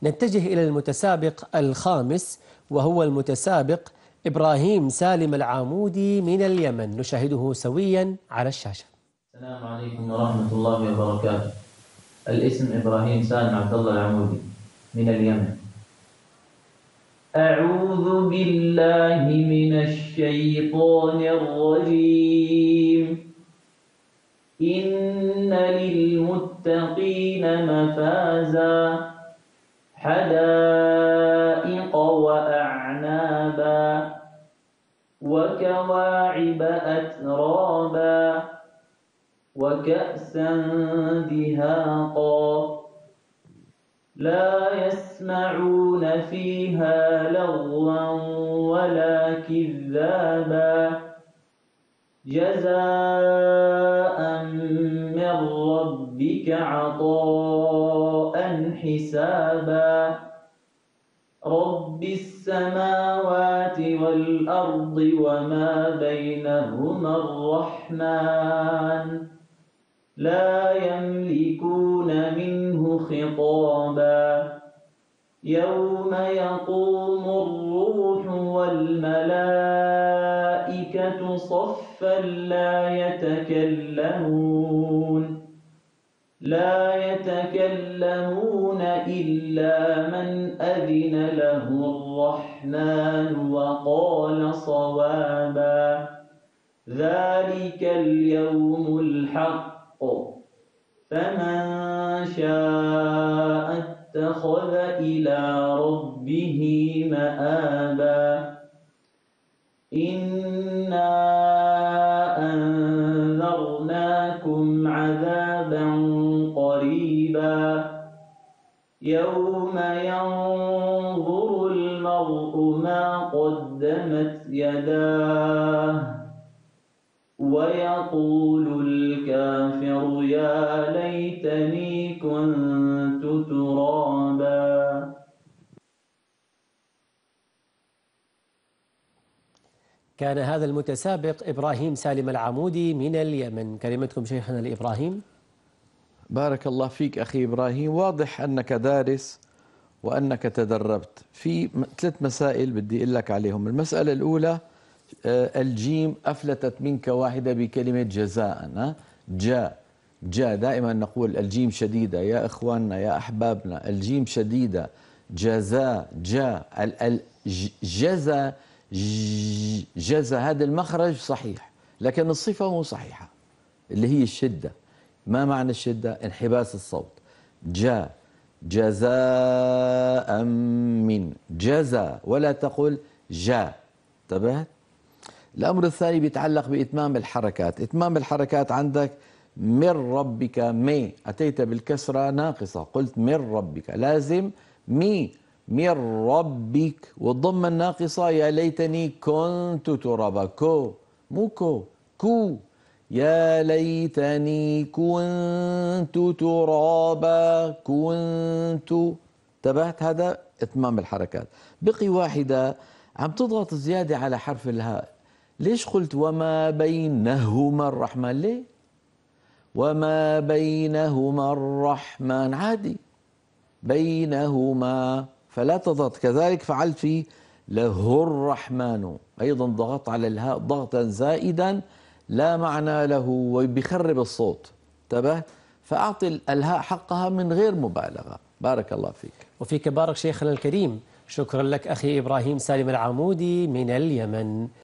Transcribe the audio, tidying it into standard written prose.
نتجه إلى المتسابق الخامس، وهو المتسابق إبراهيم سالم العامودي من اليمن. نشاهده سويا على الشاشة. السلام عليكم ورحمة الله وبركاته. الاسم إبراهيم سالم عبد الله العمودي من اليمن. أعوذ بالله من الشيطان الرجيم. إن للمتقين مفازا حدائق وأعنابا وكواعب أترابا وكأسا دهاقا لا يسمعون فيها لغوا ولا كذابا جزاء من ربك عطاء حسابا رب السماوات والأرض وما بينهما الرحمن لا يملكون منه خطابا يوم يقوم الروح والملائكة صفا لا يتكلمون إلا من أذن له الرحمن وقال صوابا ذلك اليوم الحق فمن شاء اتخذ إلى ربه مآبا إنا أنذرناكم عذابا قريبا يوم ينظر المرء ما قدمت يداه ويقول الكافر يا ليتني كنت ترابا. كان هذا المتسابق إبراهيم سالم العامودي من اليمن. كلمتكم شيخنا لإبراهيم. بارك الله فيك أخي إبراهيم، واضح أنك دارس وأنك تدربت. في 3 مسائل بدي أقول لك عليهم. المسألة الأولى الجيم أفلتت منك واحدة بكلمة جزاء. جاء دائما نقول الجيم شديدة يا إخواننا يا أحبابنا، الجيم شديدة. جزاء جزا هذا المخرج صحيح، لكن الصفة مو صحيحة اللي هي الشدة. ما معنى الشدة؟ انحباس الصوت. جزاء من جزا، ولا تقل جاء. انتبهت؟ الأمر الثاني بيتعلق بإتمام الحركات. إتمام الحركات عندك من ربك مي، أتيت بالكسرة ناقصة، قلت من ربك، لازم من ربك. والضمة الناقصة يا ليتني كنت ترابا، مو كو يا ليتني كنت ترابا كنت. انتبهت؟ هذا إتمام الحركات. بقي واحدة عم تضغط زيادة على حرف الهاء. ليش قلت وما بينهما الرحمن؟ ليه؟ وما بينهما الرحمن عادي، بينهما، فلا تضغط. كذلك فعلت في له الرحمن، أيضا ضغط على الهاء ضغطا زائدا لا معنى له وبيخرب الصوت. انتبه؟ فأعطي الهاء حقها من غير مبالغة. بارك الله فيك. وفيك بارك شيخنا الكريم. شكرا لك أخي إبراهيم سالم العامودي من اليمن.